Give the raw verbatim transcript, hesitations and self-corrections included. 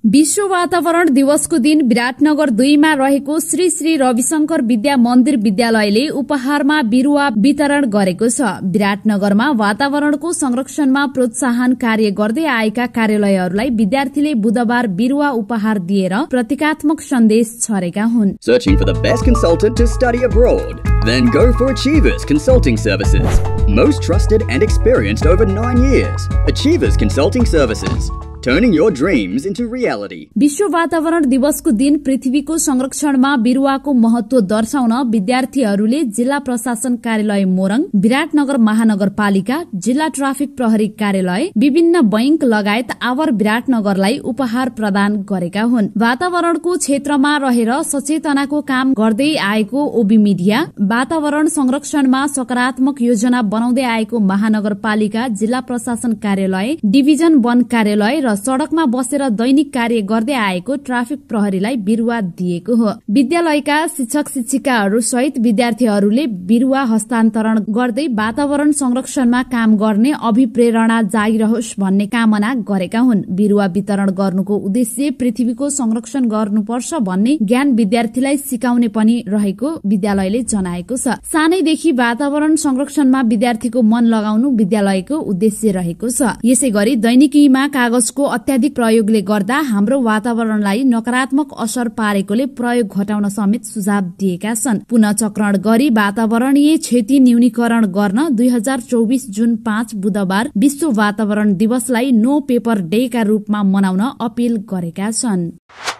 विश्व वातावरण दिवसको दिन विराटनगर दुईमा रहेको श्री श्री रविशंकर विद्या मन्दिर विद्यालयले उपहारमा बिरूवा वितरण गरेको छ। विराटनगरमा वातावरणको संरक्षणमा प्रोत्साहन कार्य गर्दै आएका कार्यालयहरूलाई विद्यार्थीले बुधबार बिरूवा उपहार दिएर प्रतीकात्मक सन्देश छरेका हुन्। Searching for the best consultant to study abroad? Then go for Achievers Consulting Services. Most trusted and experienced over nine years. Achievers Consulting Services. Turning your dreams into reality. विश्व वातावरण दिवसको दिन पृथ्वीको संरक्षणमा बिरूवाको महत्व दर्शाउन विद्यार्थीहरूले जिल्ला प्रशासन कार्यालय मोरङ, विराटनगर महानगरपालिका, जिल्ला ट्राफिक प्रहरी कार्यालय, विभिन्न बैंक लगायत आवर विराटनगरलाई उपहार प्रदान गरेका हुन्। वातावरणको क्षेत्रमा रहेर सचेतनाको काम गर्दै आएको ओबी मिडिया, वातावरण संरक्षणमा सकारात्मक योजना बनाउँदै आएको महानगरपालिका, जिल्ला प्रशासन कार्यालय, डिभिजन वन कार्यालय र सड़कमा बसेर दैनिक कार्य गर्दै आएको ट्राफिक प्रहरीलाई बिरूवा दिएको हो। विद्यालयका शिक्षक शिक्षिकाहरू सहित विद्यार्थीहरूले बिरूवा हस्तान्तरण गर्दै वातावरण संरक्षणमा काम गर्ने अभिप्रेरणा जागिरहोस् भन्ने कामना गरेका हुन्। बिरूवा वितरण गर्नुको उद्देश्य पृथ्वीको संरक्षण गर्नुपर्छ भन्ने ज्ञान विद्यार्थीलाई सिकाउने पनि रहेको विद्यालयले जनाएको छ। सानैदेखि वातावरण संरक्षणमा विद्यार्थीको मन लगाउनु विद्यालयको उद्देश्य रहेको छ। यसैगरी दैनिकीमा कागजको अत्याधिक प्रयोगले गर्दा हाम्रो वातावरणलाई नकारात्मक असर पारेकोले प्रयोग घटाउन समेत सुझाव दिएका छन्। पुनः चक्रण गरी वातावरणीय क्षति न्यूनीकरण गर्न दुई हजार चौबिस जुन पाँच बुधबार विश्व वातावरण दिवसलाई नो पेपर डे का रूपमा मनाउन अपील गरेका छन्।